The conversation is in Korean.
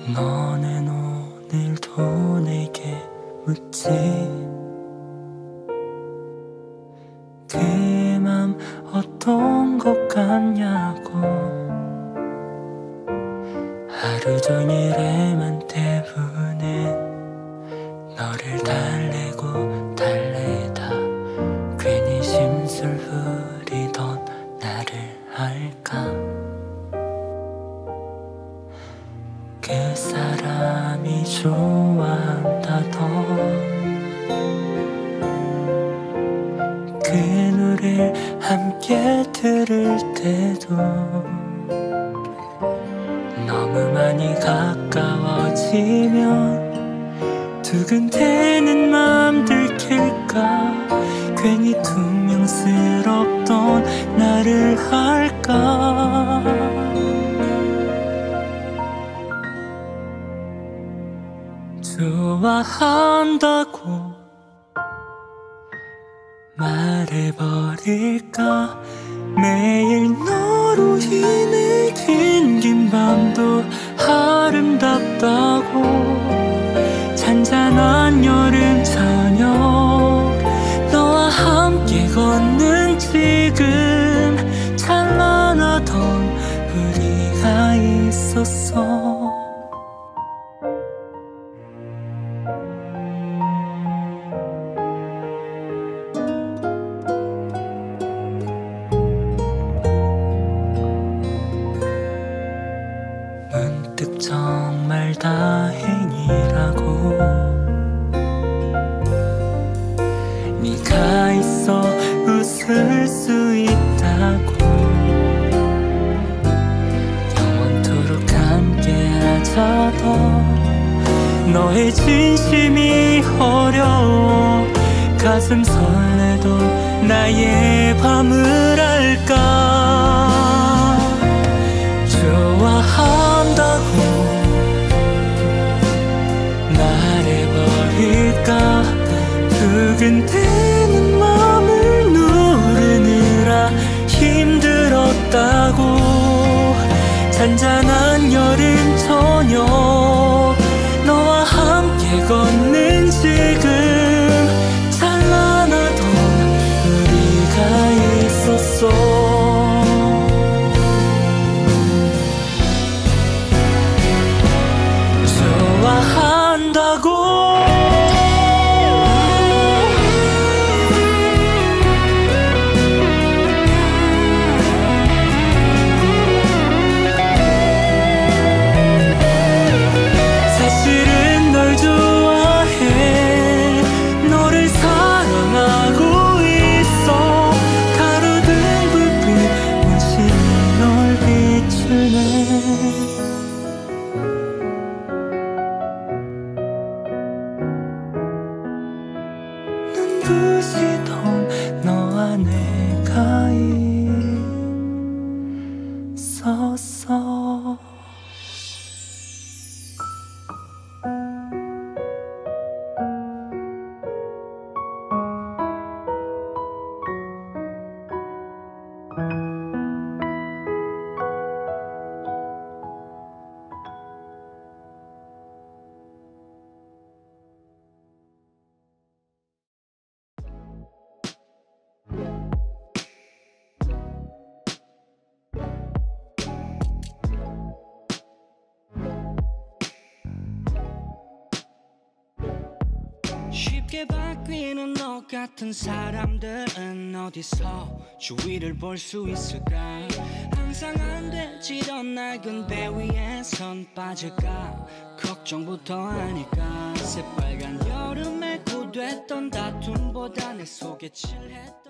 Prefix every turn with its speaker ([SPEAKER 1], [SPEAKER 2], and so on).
[SPEAKER 1] 너는 오늘도 내게 묻지 그 맘 어떤 것 같냐고. 하루 종일에만 대부는 너를 달래고 달래다 괜히 심술 부리던 나를 알까. 그 사람이 좋아한다던 그 노래를 함께 들을 때도 너무 많이 가까워지면 두근대는 맘 들킬까. 괜히 퉁명스럽던 나를 할까. 좋아한다고 말해버릴까. 매일 너로 인해 긴 밤도 아름답다고. 잔잔한 여름 저녁 너와 함께 걷는 지금 찬란하던 우리가 있었어. 문득 정말 다행이라고. 네가 있어 웃을 수 있다고. 영원토록 함께하자던 너의 진심이 어려워. 가슴 설레도 나의 밤을 알까. 좋아한다고 말해버릴까. 두근대는 맘을 누르느라 힘들었다고. 잔잔한 여름 저녁 너와 함께 걷는 지금 찬란하던 우리가 있었어. 좋아한다고 사실은 널 좋아해. 너를 사랑하고 있어. 가로등 불빛 문신이 널 비추네. 눈부시던 너와 내가 있었어.
[SPEAKER 2] 쉽게 바뀌는 너 같은 사람들은 어디서 주위를 볼 수 있을까. 항상 안 되지던 낡은 배 위에선 빠질까 걱정부터 하니까. 새빨간 여름에 고됐던 다툼보다 내 속에 칠했던